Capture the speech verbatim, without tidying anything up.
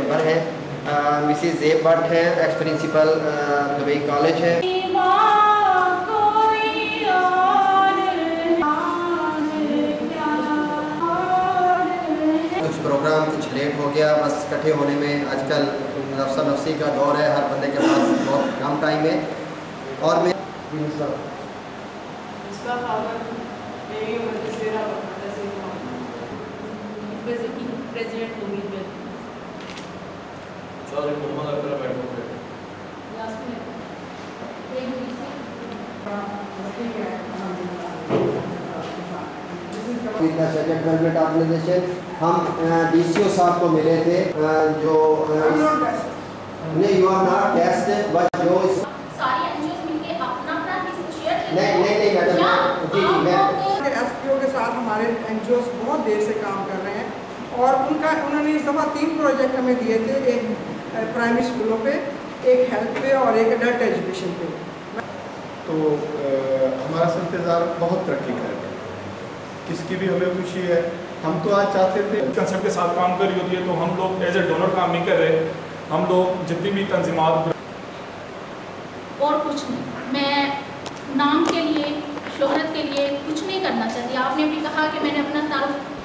Member हैं। Mrs ज़ेब Bhatt हैं, ex principal Dubai college है। कुछ प्रोग्राम कुछ लेट हो गया, बस इकट्ठे होने में आजकल नफ्सा नफसी का दौर है, हर बंदे के पास बहुत कम टाइम है। और मैं गवर्नमेंट ऑर्गेनाइजेशन हम डी सी ओ साहब को मिले थे, जो नहीं you are not guest but जो सारी एनजीओस मिलके अपना अपना शेयर नहीं नहीं नहीं मैडम जी जी मैं एस पी ओ के साथ हमारे एनजीओस बहुत देर से काम कर रहे हैं और उनका उन्होंने इस दफ़ा तीन प्रोजेक्ट हमें दिए थे, एक प्राइमरी स्कूलों पे, एक हेल्थ पे और एक एडल्ट एजुकेशन पे। तो आ, हमारा इंतज़ार बहुत तरक्की कर रहा है, किसकी भी हमें खुशी है। हम तो आज चाहते थे कंसेप्ट के साथ काम करी होती है, तो हम लोग एज ए डोनर काम नहीं कर रहे। हम लोग जितनी भी तंजीमात और कुछ नहीं, मैं नाम के लिए शोहरत के लिए कुछ नहीं करना चाहती। आपने भी कहा कि मैंने अपना तारुफ